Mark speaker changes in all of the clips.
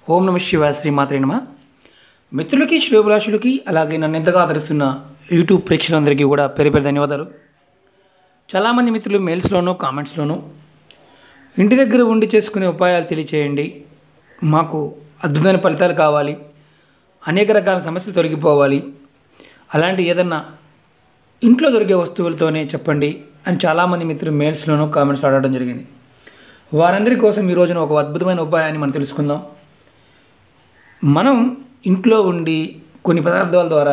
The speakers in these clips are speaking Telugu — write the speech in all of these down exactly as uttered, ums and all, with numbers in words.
Speaker 1: ఓం నమ శివాయ శ్రీమాత్రే నమ. మిత్రులకి శ్రేయోభిలాషులకి అలాగే నన్ను ఎంతగా ఆదరిస్తున్న యూట్యూబ్ ప్రేక్షకులందరికీ కూడా పేరు పేరు ధన్యవాదాలు. చాలామంది మిత్రులు మెయిల్స్లోనూ కామెంట్స్లోనూ ఇంటి దగ్గర ఉండి చేసుకునే ఉపాయాలు తెలియచేయండి, మాకు అద్భుతమైన ఫలితాలు కావాలి, అనేక రకాల సమస్యలు తొలగిపోవాలి, అలాంటి ఏదన్నా ఇంట్లో దొరికే వస్తువులతోనే చెప్పండి అని చాలామంది మిత్రులు మెయిల్స్లోనూ కామెంట్స్ అడగడం జరిగింది. వారందరి కోసం ఈ రోజున ఒక అద్భుతమైన ఉపాయాన్ని మనం తెలుసుకుందాం. మనం ఇంట్లో ఉండి కొన్ని పదార్థాల ద్వారా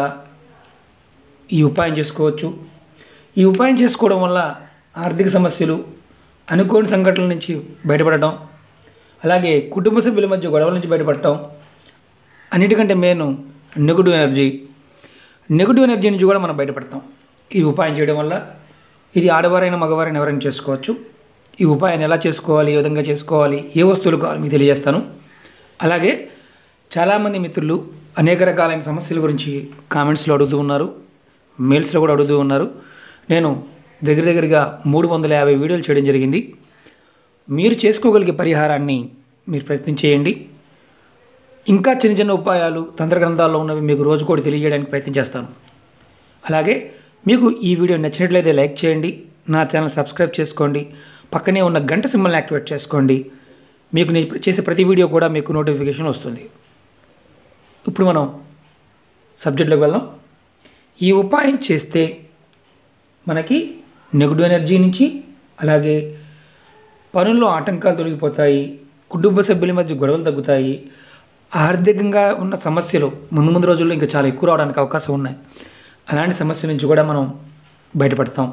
Speaker 1: ఈ ఉపాయం చేసుకోవచ్చు. ఈ ఉపాయం చేసుకోవడం వల్ల ఆర్థిక సమస్యలు, అనుకోని సంఘటనల నుంచి బయటపడటం, అలాగే కుటుంబ సభ్యుల మధ్య గొడవల నుంచి బయటపడటం, అన్నిటికంటే main negative energy negative energy నుంచి కూడా మనం బయటపడతాం ఈ ఉపాయం చేయడం వల్ల. ఇది ఆడవారైనా మగవారైనా ఎవరైనా చేసుకోవచ్చు. ఈ ఉపాయాన్ని ఎలా చేసుకోవాలి, ఏ విధంగా చేసుకోవాలి, ఏ వస్తువులు కావాలి మీకు తెలియజేస్తాను. అలాగే చాలామంది మిత్రులు అనేక రకాలైన సమస్యల గురించి కామెంట్స్లో అడుగుతూ ఉన్నారు, మెయిల్స్లో కూడా అడుగుతూ ఉన్నారు. నేను దగ్గర దగ్గరగా మూడు వందల యాభై వీడియోలు చేయడం జరిగింది. మీరు చేసుకోగలిగే పరిహారాన్ని మీరు ప్రయత్నం చేయండి. ఇంకా చిన్న చిన్న ఉపాయాలు తంత్ర గ్రంథాల్లో ఉన్నవి మీకు రోజు కూడా తెలియజేయడానికి ప్రయత్నం చేస్తాను. అలాగే మీకు ఈ వీడియో నచ్చినట్లయితే లైక్ చేయండి, నా ఛానల్ సబ్స్క్రైబ్ చేసుకోండి, పక్కనే ఉన్న గంట సింబల్ని యాక్టివేట్ చేసుకోండి. మీకు నేను చేసే ప్రతి వీడియో కూడా మీకు నోటిఫికేషన్ వస్తుంది. ఇప్పుడు మనం సబ్జెక్ట్లోకి వెళ్దాం. ఈ ఉపాయం చేస్తే మనకి నెగటివ్ ఎనర్జీ నుంచి, అలాగే పనుల్లో ఆటంకాలు తొలగిపోతాయి, కుటుంబ సభ్యుల మధ్య గొడవలు తగ్గుతాయి, ఆర్థికంగా ఉన్న సమస్యలు ముందు ముందు రోజుల్లో ఇంకా చాలా ఎక్కువ రావడానికి అవకాశం ఉన్నాయి. అలాంటి సమస్యల నుంచి కూడా మనం బయటపడతాం.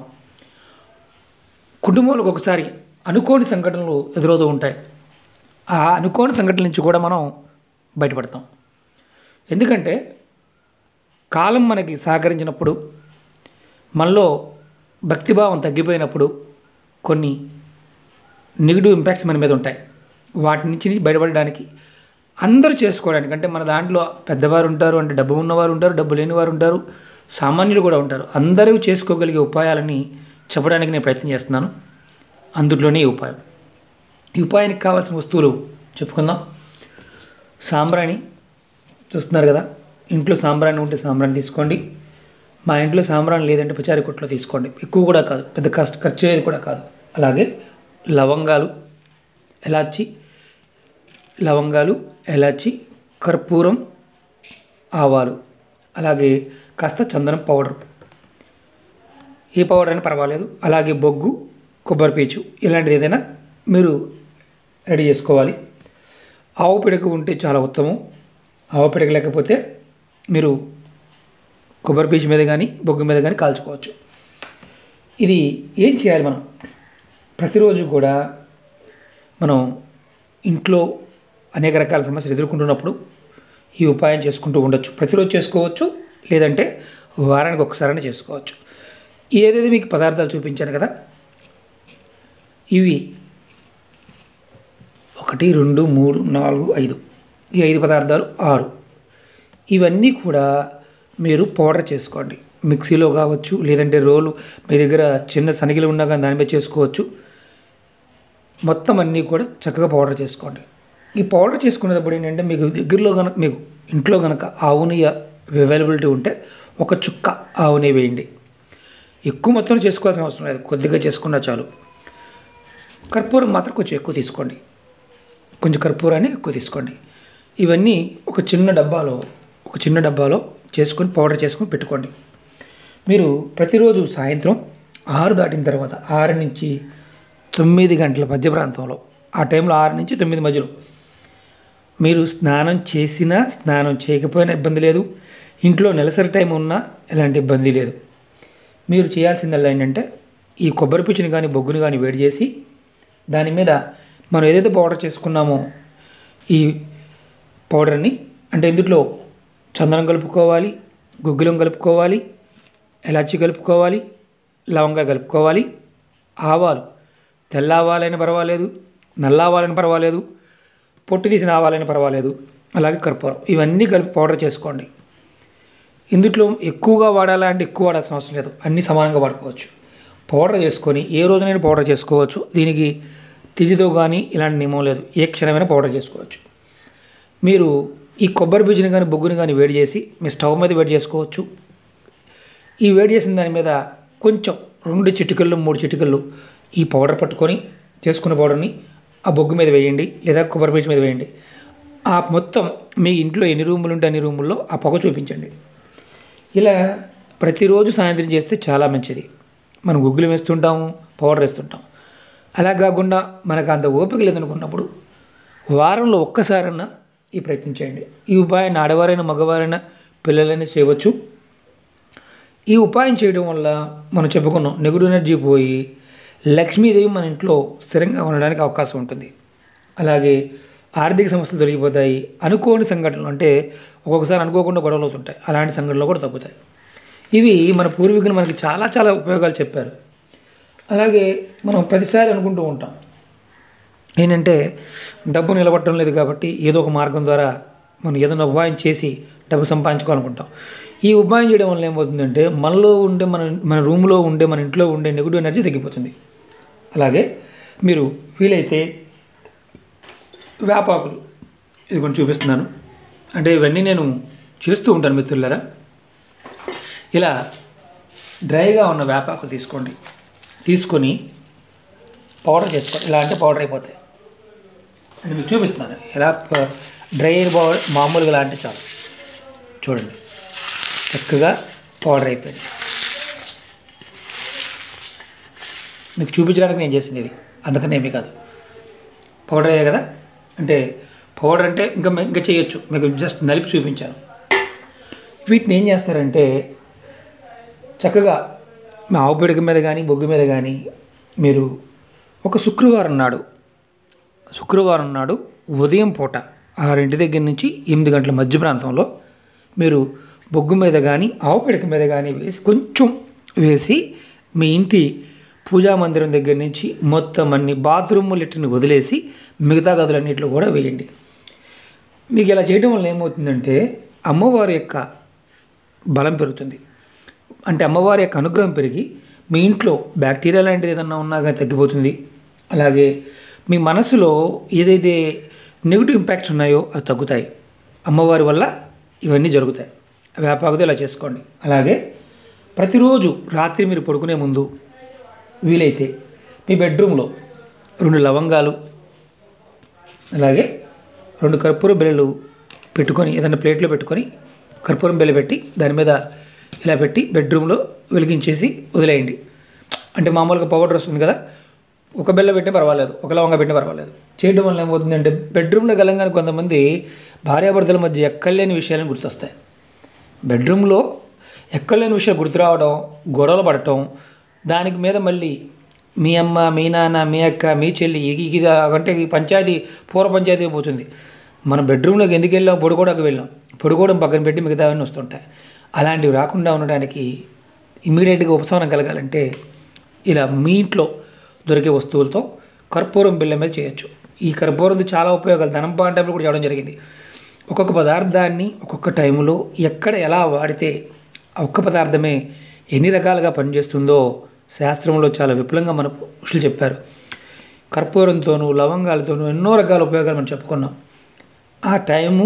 Speaker 1: కుటుంబంలో ఒకసారి అనుకోని సంఘటనలు ఎదురవుతూ ఉంటాయి. ఆ అనుకోని సంఘటనల నుంచి కూడా మనం బయటపడతాం. ఎందుకంటే కాలం మనకి సహకరించినప్పుడు, మనలో భక్తిభావం తగ్గిపోయినప్పుడు కొన్ని నెగిటివ్ ఇంపాక్ట్స్ మన మీద ఉంటాయి. వాటి నుంచి బయటపడడానికి అందరూ చేసుకోవడానికి, అంటే మన దాంట్లో పెద్దవారు ఉంటారు, అంటే డబ్బు ఉన్నవారు ఉంటారు, డబ్బు లేని వారు ఉంటారు, సామాన్యులు కూడా ఉంటారు. అందరూ చేసుకోగలిగే ఉపాయాలని చెప్పడానికి నేను ప్రయత్నం చేస్తున్నాను. అందులోనే ఈ ఉపాయం. ఈ ఉపాయానికి కావాల్సిన వస్తువులు చెప్పుకుందాం. సాంబ్రాణి చూస్తున్నారు కదా, ఇంట్లో సాంబ్రాణి ఉంటే సాంబ్రాణి తీసుకోండి. మా ఇంట్లో సాంబ్రాణి లేదంటే పచారీ కొట్లో తీసుకోండి. ఎక్కువ కూడా కాదు, పెద్ద కష్ట ఖర్చు అయ్యేది కూడా కాదు. అలాగే లవంగాలు, ఎలాచి లవంగాలు ఎలాచి కర్పూరం, ఆవాలు, అలాగే కాస్త చందనం పౌడర్, ఏ పౌడర్ అయినా పర్వాలేదు. అలాగే బొగ్గు, కొబ్బరి పీచు, ఇలాంటిది ఏదైనా మీరు రెడీ చేసుకోవాలి. ఆవు పిడక ఉంటే చాలా ఉత్తమం. ఆవు పిడక లేకపోతే మీరు కొబ్బరి పీచు మీద కానీ బొగ్గు మీద కానీ కాల్చుకోవచ్చు. ఇది ఏం చేయాలి? మనం ప్రతిరోజు కూడా మనం ఇంట్లో అనేక రకాల సమస్యలు ఎదుర్కొంటున్నప్పుడు ఈ ఉపాయం చేసుకుంటూ ఉండొచ్చు. ప్రతిరోజు చేసుకోవచ్చు, లేదంటే వారానికి ఒక్కసారైనా చేసుకోవచ్చు. ఏదైతే మీకు పదార్థాలు చూపించాను కదా, ఇవి ఒకటి రెండు మూడు నాలుగు ఐదు, ఈ ఐదు పదార్థాలు ఆరు. ఇవన్నీ కూడా మీరు పౌడర్ చేసుకోండి. మిక్సీలో కావచ్చు, లేదంటే రోలు మీ దగ్గర చిన్న సనిగిలు ఉన్నా కానీ దాని మీద చేసుకోవచ్చు. మొత్తం అన్నీ కూడా చక్కగా పౌడర్ చేసుకోండి. ఈ పౌడర్ చేసుకునేటప్పుడు ఏంటంటే మీకు దగ్గరలో కనుక మీకు ఇంట్లో కనుక ఆవు నెయ్యి అవైలబిలిటీ ఉంటే ఒక చుక్క ఆవు నెయ్యి వేయండి. ఎక్కువ మొత్తంలో చేసుకోవాల్సిన అవసరం లేదు, కొద్దిగా చేసుకున్నా చాలు. కర్పూరం మాత్రం కొంచెం ఎక్కువ తీసుకోండి, కొంచెం కర్పూరాన్ని ఎక్కువ తీసుకోండి. ఇవన్నీ ఒక చిన్న డబ్బాలో ఒక చిన్న డబ్బాలో చేసుకొని పౌడర్ చేసుకొని పెట్టుకోండి. మీరు ప్రతిరోజు సాయంత్రం ఆరు దాటిన తర్వాత, ఆరు నుంచి తొమ్మిది గంటల మధ్య ప్రాంతంలో, ఆ టైంలో ఆరు నుంచి తొమ్మిది మధ్యలో మీరు స్నానం చేసినా స్నానం చేయకపోయినా ఇబ్బంది లేదు. ఇంట్లో నెలసరి టైం ఉన్నా ఎలాంటి ఇబ్బంది లేదు. మీరు చేయాల్సిందల్లా ఏంటంటే ఈ కొబ్బరి పీచుని కానీ బొగ్గుని కానీ వేడి చేసి దాని మీద మనం ఏదైతే పౌడర్ చేసుకున్నామో ఈ పౌడర్ని, అంటే ఇందులో చందనం కలుపుకోవాలి, గుగ్గిలం కలుపుకోవాలి, ఎలాచి కలుపుకోవాలి, లవంగా కలుపుకోవాలి, ఆవాలు, తెల్ల ఆవాలైనా పర్వాలేదు, నల్ల ఆవాలైనా పర్వాలేదు, పొట్టు తీసిన ఆవాలైనా పర్వాలేదు, అలాగే కర్పూరం, ఇవన్నీ కలిపి పౌడర్ చేసుకోండి. ఇందులో ఎక్కువగా వాడాలా అంటే ఎక్కువ వాడాల్సిన అవసరం లేదు, అన్నీ సమానంగా వాడుకోవచ్చు. పౌడర్ చేసుకొని ఏ రోజునైనా పౌడర్ చేసుకోవచ్చు. దీనికి తిథితో కానీ ఇలాంటి నియమం లేదు, ఏ క్షణమైనా పౌడర్ చేసుకోవచ్చు. మీరు ఈ కొబ్బరి బీజుని కానీ బొగ్గుని కానీ వేడి చేసి మీ స్టవ్ మీద వేడి చేసుకోవచ్చు. ఈ వేడి చేసిన దాని మీద కొంచెం రెండు చిటికళ్ళు మూడు చిటికళ్ళు ఈ పౌడర్ పట్టుకొని చేసుకున్న పౌడర్ని ఆ బొగ్గు మీద వేయండి లేదా కొబ్బరి బీజు మీద వేయండి. ఆ మొత్తం మీ ఇంట్లో ఎన్ని రూములు ఉంటే అన్ని రూముల్లో ఆ పొగ చూపించండి. ఇలా ప్రతిరోజు సాయంత్రం చేస్తే చాలా మంచిది. మనం గుగ్గులు వేస్తుంటాము, పౌడర్ వేస్తుంటాం. అలా కాకుండా మనకు అంత ఓపిక లేదనుకున్నప్పుడు వారంలో ఒక్కసారన్నా ఈ ప్రయత్నం చేయండి. ఈ ఉపాయాన్ని ఆడవారైనా మగవారైనా పిల్లలైనా చేయవచ్చు. ఈ ఉపాయం చేయడం వల్ల మనం చెప్పుకున్నాం నెగిటివ్ ఎనర్జీ పోయి లక్ష్మీదేవి మన ఇంట్లో స్థిరంగా ఉండడానికి అవకాశం ఉంటుంది. అలాగే ఆర్థిక సమస్యలు తొలగిపోతాయి. అనుకోని సంఘటనలు అంటే ఒక్కొక్కసారి అనుకోకుండా గొడవలు అవుతుంటాయి, అలాంటి సంఘటనలు కూడా తగ్గుతాయి. ఇవి మన పూర్వీకులు మనకి చాలా చాలా ఉపయోగాలు చెప్పారు. అలాగే మనం ప్రతిసారి అనుకుంటూ ఉంటాం ఏంటంటే డబ్బు నిలబడటం లేదు కాబట్టి ఏదో ఒక మార్గం ద్వారా మనం ఏదైనా ఉపాయం చేసి డబ్బు సంపాదించుకోవాలనుకుంటాం. ఈ ఉపాయం చేయడం వల్ల ఏమవుతుందంటే మనలో ఉండే మన మన రూమ్లో ఉండే మన ఇంట్లో ఉండే నెగిటివ్ ఎనర్జీ తగ్గిపోతుంది. అలాగే మీరు వీలైతే వేపాకులు ఇది కొంచెం చూపిస్తున్నాను. అంటే ఇవన్నీ నేను చేస్తూ ఉంటాను మిత్రులారా. ఇలా డ్రైగా ఉన్న వేపాకులు తీసుకోండి, తీసుకొని పౌడర్ చేసుకోండి. ఇలా అంటే పౌడర్ అయిపోతాయి. అంటే మీకు చూపిస్తున్నాను ఎలా డ్రై పౌడర్ మామూలుగా ఇలా అంటే చాలు. చూడండి చక్కగా పౌడర్ అయిపోయింది. మీకు చూపించడానికి నేను చేసింది ఇది, అందుకని ఏమీ కాదు. పౌడర్ అయ్యాయి కదా, అంటే పౌడర్ అంటే ఇంకా ఇంకా చేయొచ్చు. మీకు జస్ట్ నలిపి చూపించాను. వీటిని ఏం చేస్తారంటే చక్కగా మా ఆవు పిడక మీద కానీ బొగ్గు మీద కానీ మీరు ఒక శుక్రవారం నాడు శుక్రవారం నాడు ఉదయం పూట ఆరింటి దగ్గర నుంచి ఎనిమిది గంటల మధ్య ప్రాంతంలో మీరు బొగ్గు మీద కానీ ఆవు పిడక మీద కానీ వేసి కొంచెం వేసి మీ ఇంటి పూజా మందిరం దగ్గర నుంచి మొత్తం అన్ని బాత్రూమ్ లిటర్ని వదిలేసి మిగతా గదులన్నింటిలో కూడా వేయండి. మీకు ఇలా చేయడం వల్ల ఏమవుతుందంటే అమ్మవారి యొక్క బలం పెరుగుతుంది. అంటే అమ్మవారి యొక్క అనుగ్రహం పెరిగి మీ ఇంట్లో బ్యాక్టీరియా లాంటిది ఏదన్నా ఉన్నా కానీ తగ్గిపోతుంది. అలాగే మీ మనసులో ఏదైతే నెగిటివ్ ఇంపాక్ట్స్ ఉన్నాయో అవి తగ్గుతాయి. అమ్మవారి వల్ల ఇవన్నీ జరుగుతాయి. వేపాకుతో ఇలా చేసుకోండి. అలాగే ప్రతిరోజు రాత్రి మీరు పడుకునే ముందు వీలైతే మీ బెడ్రూమ్లో రెండు లవంగాలు అలాగే రెండు కర్పూరం బిళ్ళలు పెట్టుకొని ఏదైనా ప్లేట్లో పెట్టుకొని కర్పూరం బిళ్ళ పెట్టి దాని మీద ఇలా పెట్టి బెడ్రూమ్లో వెలిగించేసి వదిలేయండి. అంటే మామూలుగా పౌడర్ వస్తుంది కదా, ఒక బిళ్ళ పెట్టే పర్వాలేదు, ఒక లవంగా పెట్టే పర్వాలేదు. చేయడం వల్ల ఏమవుతుందంటే బెడ్రూమ్లో గలంగానే కొంతమంది భార్యాభర్తల మధ్య ఎక్కలేని విషయాలను గుర్తొస్తాయి. బెడ్రూమ్లో ఎక్కలేని విషయాలు గుర్తు రావడం, గొడవలు పడటం, దానికి మీద మళ్ళీ మీ అమ్మ మీ నాన్న మీ అక్క మీ చెల్లి ఇది అంటే ఈ పంచాయతీ పూర్వ పంచాయతీ పోతుంది. మన బెడ్రూమ్లోకి ఎందుకు వెళ్ళాం, పడుకోవడానికి వెళ్ళాం, పడుకోవడం పక్కన పెట్టి మిగతావన్నీ వస్తుంటాయి. అలాంటివి రాకుండా ఉండడానికి ఇమీడియట్గా ఉపశమనం కలగాలంటే ఇలా మీ ఇంట్లో దొరికే వస్తువులతో కర్పూరం బిళ్ళ మీద చేయొచ్చు. ఈ కర్పూరంతో చాలా ఉపయోగాలు ధనం పాంటప్పుడు కూడా చేయడం జరిగింది. ఒక్కొక్క పదార్థాన్ని ఒక్కొక్క టైంలో ఎక్కడ ఎలా వాడితే ఒక్క పదార్థమే ఎన్ని రకాలుగా పనిచేస్తుందో శాస్త్రంలో చాలా విపులంగా మన ఋషులు చెప్పారు. కర్పూరంతోనూ లవంగాలతోనూ ఎన్నో రకాల ఉపయోగాలు మనం చెప్పుకున్నాం. ఆ టైము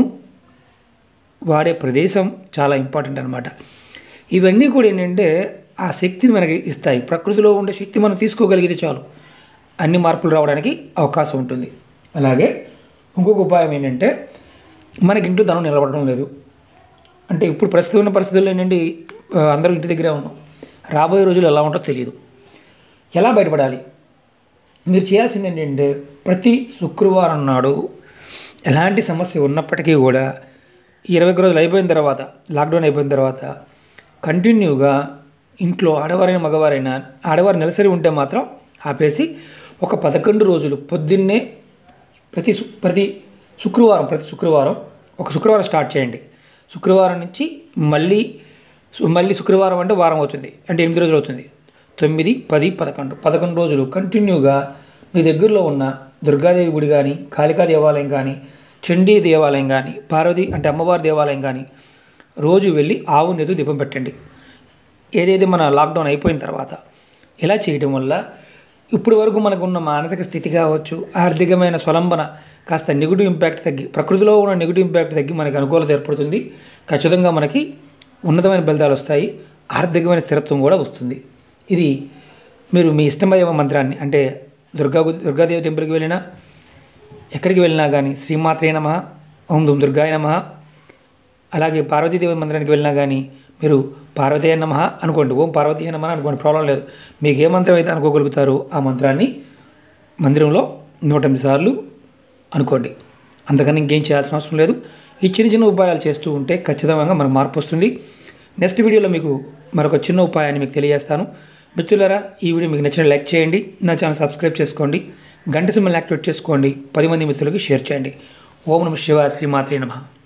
Speaker 1: వాడే ప్రదేశం చాలా ఇంపార్టెంట్ అనమాట. ఇవన్నీ కూడా ఏంటంటే ఆ శక్తిని మనకి ఇస్తాయి. ప్రకృతిలో ఉండే శక్తి మనం తీసుకోగలిగితే చాలు అన్ని మార్పులు రావడానికి అవకాశం ఉంటుంది. అలాగే ఇంకొక ఉపాయం ఏంటంటే మనకి ఇంట్లో ధనం నిలబడడం లేదు అంటే ఇప్పుడు ప్రస్తుతం ఉన్న పరిస్థితుల్లో ఏంటంటే అందరూ ఇంటి దగ్గరే ఉన్నాం. రాబోయే రోజులు ఎలా ఉంటుందో తెలియదు. ఎలా బయటపడాలి? మీరు చేయాల్సింది ఏంటంటే ప్రతి శుక్రవారం నాడు ఎలాంటి సమస్య ఉన్నప్పటికీ కూడా ఇరవై ఒక రోజులు అయిపోయిన తర్వాత లాక్డౌన్ అయిపోయిన తర్వాత కంటిన్యూగా ఇంట్లో ఆడవారైనా మగవారైనా ఆడవారు నెలసరి ఉంటే మాత్రం ఆపేసి ఒక పదకొండు రోజులు పొద్దున్నే ప్రతి ప్రతి శుక్రవారం ప్రతి శుక్రవారం ఒక శుక్రవారం స్టార్ట్ చేయండి. శుక్రవారం నుంచి మళ్ళీ మళ్ళీ శుక్రవారం అంటే వారం అవుతుంది, అంటే ఎనిమిది రోజులు అవుతుంది. తొమ్మిది పది పదకొండు పదకొండు రోజులు కంటిన్యూగా మీ దగ్గరలో ఉన్న దుర్గాదేవి గుడి కానీ కాళికా దేవాలయం కానీ చండీ దేవాలయం కానీ పార్వతి అంటే అమ్మవారి దేవాలయం కానీ రోజు వెళ్ళి ఆవు నెదు దీపం పెట్టండి. ఏదైతే మన లాక్డౌన్ అయిపోయిన తర్వాత ఇలా చేయడం వల్ల ఇప్పటి వరకు మనకున్న మానసిక స్థితి కావచ్చు, ఆర్థికమైన స్వలంబన కాస్త నెగిటివ్ ఇంపాక్ట్ తగ్గి, ప్రకృతిలో ఉన్న నెగిటివ్ ఇంపాక్ట్ తగ్గి మనకి అనుకూలత ఏర్పడుతుంది. ఖచ్చితంగా మనకి ఉన్నతమైన ఫలితాలు వస్తాయి, ఆర్థికమైన స్థిరత్వం కూడా వస్తుంది. ఇది మీరు మీ ఇష్టమైన మంత్రాన్ని, అంటే దుర్గా దుర్గాదేవి టెంపుల్కి వెళ్ళినా, ఎక్కడికి వెళ్ళినా కానీ శ్రీమాత్రే నమః, ఓం దుమ్ దుర్గాయ నమః, అలాగే పార్వతీదేవి మందిరానికి వెళ్ళినా కానీ మీరు పార్వతీయ నమః అనుకోండి, ఓం పార్వతీయ నమః అనుకోండి, ప్రాబ్లం లేదు. మీకు ఏ మంత్రం అయితే అనుకోగలుగుతారో ఆ మంత్రాన్ని మందిరంలో నూట ఎనిమిది సార్లు అనుకోండి. అంతకన్నా ఇంకేం చేయాల్సిన అవసరం లేదు. ఈ చిన్న చిన్న ఉపాయాలు చేస్తూ ఉంటే ఖచ్చితంగా మనకు మార్పు వస్తుంది. నెక్స్ట్ వీడియోలో మీకు మరొక చిన్న ఉపాయాన్ని మీకు తెలియజేస్తాను. మిత్రులారా, ఈ వీడియో మీకు నచ్చిన లైక్ చేయండి, నా ఛానల్ సబ్స్క్రైబ్ చేసుకోండి, గంట సింబల్ని యాక్టివేట్ చేసుకోండి, పది మంది మిత్రులకి షేర్ చేయండి. ఓం నమః శివాయ, శ్రీమాత్రే నమః.